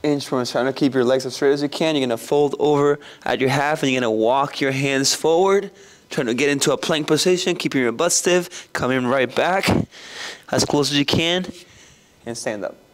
inchworms. Trying to keep your legs as straight as you can. You're going to fold over at your half and you're going to walk your hands forward. Trying to get into a plank position, keeping your butt stiff. Coming right back as close as you can and stand up.